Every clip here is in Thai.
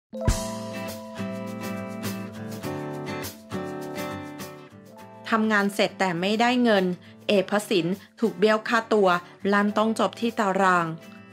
ทำงานเสร็จแต่ไม่ได้เงินเอพสินถูกเบี้ยวค่าตัวลั่นต้องจบที่ตาราง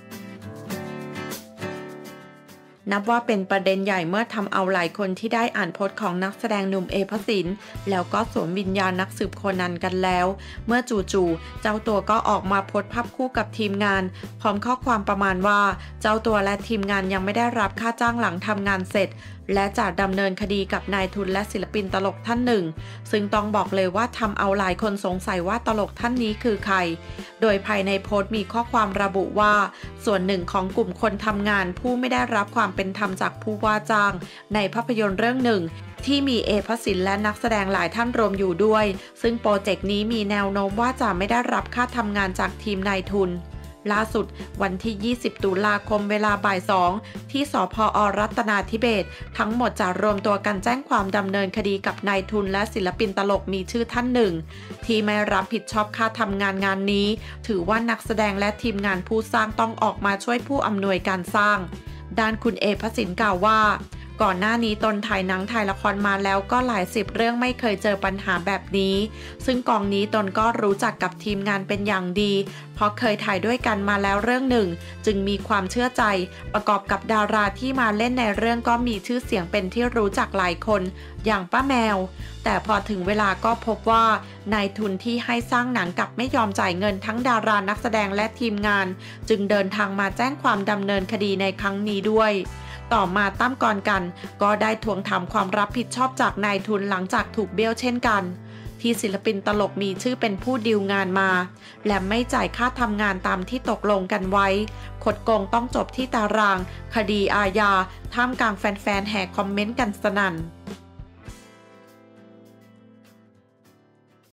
นับว่าเป็นประเด็นใหญ่เมื่อทำเอาหลายคนที่ได้อ่านโพสต์ของนักแสดงหนุ่มเอพสินแล้วก็สวมวิญญาณนักสืบโคนันกันแล้วเมื่อจู่ๆเจ้าตัวก็ออกมาโพสต์ภาพคู่กับทีมงานพร้อมข้อความประมาณว่าเจ้าตัวและทีมงานยังไม่ได้รับค่าจ้างหลังทำงานเสร็จและจะดำเนินคดีกับนายทุนและศิลปินตลกท่านหนึ่งซึ่งต้องบอกเลยว่าทำเอาหลายคนสงสัยว่าตลกท่านนี้คือใครโดยภายในโพสต์มีข้อความระบุว่าส่วนหนึ่งของกลุ่มคนทำงานผู้ไม่ได้รับความเป็นธรรมจากผู้ว่าจ้างในภาพยนตร์เรื่องหนึ่งที่มีเอพสินและนักแสดงหลายท่านรวมอยู่ด้วยซึ่งโปรเจกต์นี้มีแนวโน้มว่าจะไม่ได้รับค่าทำงานจากทีมนายทุนล่าสุดวันที่20ตุลาคมเวลาบ่าย2ที่สภ.รัตนาธิเบศรทั้งหมดจะรวมตัวกันแจ้งความดำเนินคดีกับนายทุนและศิลปินตลกมีชื่อท่านหนึ่งที่ไม่รับผิดชอบค่าทำงานงานนี้ถือว่านักแสดงและทีมงานผู้สร้างต้องออกมาช่วยผู้อำนวยการสร้างด้านคุณเอพสินกล่าวว่าก่อนหน้านี้ตนถ่ายหนังถ่ายละครมาแล้วก็หลาย10เรื่องไม่เคยเจอปัญหาแบบนี้ซึ่งกองนี้ตนก็รู้จักกับทีมงานเป็นอย่างดีเพราะเคยถ่ายด้วยกันมาแล้วเรื่องหนึ่งจึงมีความเชื่อใจประกอบกับดาราที่มาเล่นในเรื่องก็มีชื่อเสียงเป็นที่รู้จักหลายคนอย่างป้าแมวแต่พอถึงเวลาก็พบว่านายทุนที่ให้สร้างหนังกลับไม่ยอมจ่ายเงินทั้งดารานักแสดงและทีมงานจึงเดินทางมาแจ้งความดำเนินคดีในครั้งนี้ด้วยต่อมาตั้มกรกันก็ได้ทวงถามความรับผิดชอบจากนายทุนหลังจากถูกเบี้ยวเช่นกันที่ศิลปินตลกมีชื่อเป็นผู้ดีลงานมาและไม่จ่ายค่าทำงานตามที่ตกลงกันไว้คดโกงต้องจบที่ตารางคดีอาญาท่ามกลางแฟนๆแห่คอมเมนต์กันสนั่น